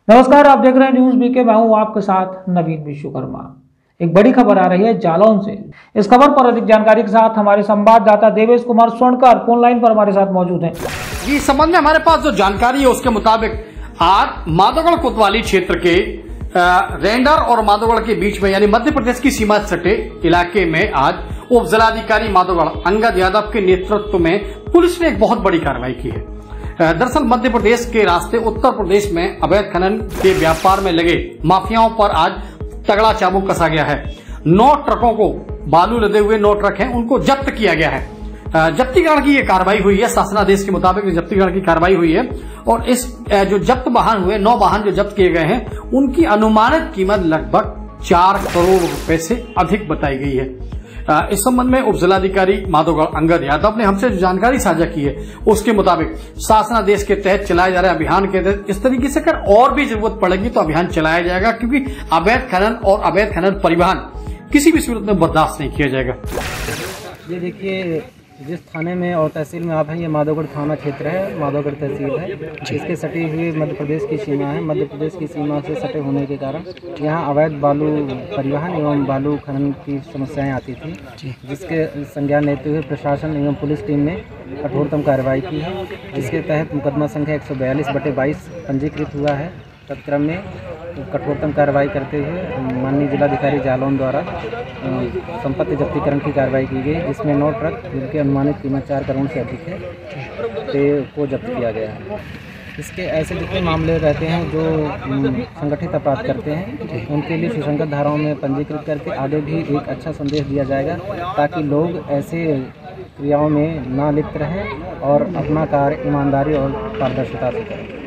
नमस्कार, आप देख रहे हैं न्यूज बीके। मैं हूं आपके साथ नवीन विश्वकर्मा। एक बड़ी खबर आ रही है जालौन से। इस खबर पर अधिक जानकारी के साथ हमारे संवाददाता देवेश कुमार स्वर्णकर फोन लाइन पर हमारे साथ मौजूद हैं। इस संबंध में हमारे पास जो जानकारी है उसके मुताबिक आज माधोगढ़ कोतवाली क्षेत्र के रेंडर और माधोगढ़ के बीच में यानी मध्य प्रदेश की सीमा सटे इलाके में आज उप जिलाधिकारी माधोगढ़ अंगद यादव के नेतृत्व में पुलिस ने एक बहुत बड़ी कार्रवाई की है। दरअसल मध्य प्रदेश के रास्ते उत्तर प्रदेश में अवैध खनन के व्यापार में लगे माफियाओं पर आज तगड़ा चाबुक कसा गया है। 9 ट्रकों को बालू लदे हुए 9 ट्रक हैं, उनको जब्त किया गया है। जब्तीकरण की ये कार्रवाई हुई है, शासनादेश के मुताबिक जब्तीकरण की कार्रवाई हुई है। और इस जो जब्त वाहन हुए 9 वाहन जो जब्त किए गए हैं उनकी अनुमानित कीमत लगभग 4 करोड़ रुपए से अधिक बताई गई है। इस संबंध में उप जिलाधिकारी माधोगढ़ अंगद यादव ने हमसे जो जानकारी साझा की है उसके मुताबिक शासनादेश के तहत चलाए जा रहे अभियान के तहत इस तरीके से अगर और भी जरूरत पड़ेगी तो अभियान चलाया जाएगा, क्योंकि अवैध खनन और अवैध खनन परिवहन किसी भी सूरत में बर्दाश्त नहीं किया जाएगा। ये देखिए, जिस थाने में और तहसील में आप हैं ये माधोगढ़ थाना क्षेत्र है, माधोगढ़ तहसील है। इसके सटी हुई मध्य प्रदेश की सीमा है। मध्य प्रदेश की सीमा से सटे होने के कारण यहाँ अवैध बालू परिवहन एवं बालू खनन की समस्याएं आती थी, जिसके संज्ञान लेते हुए प्रशासन एवं पुलिस टीम ने कठोरतम कार्रवाई की है, जिसके तहत मुकदमा संख्या 142/22 पंजीकृत हुआ है। तत्क्रम में कठोरतम कार्रवाई करते हुए माननीय जिलाधिकारी जालौन द्वारा संपत्ति जब्तीकरण की कार्रवाई की गई, जिसमें 9 ट्रक जिनकी अनुमानित कीमत 4 करोड़ से अधिक है को जब्त किया गया है। इसके ऐसे जितने मामले रहते हैं जो संगठित अपराध करते हैं उनके लिए सुसंगत धाराओं में पंजीकृत करके आगे भी एक अच्छा संदेश दिया जाएगा, ताकि लोग ऐसे क्रियाओं में ना लिप्त रहें और अपना कार्य ईमानदारी और पारदर्शिता से करें।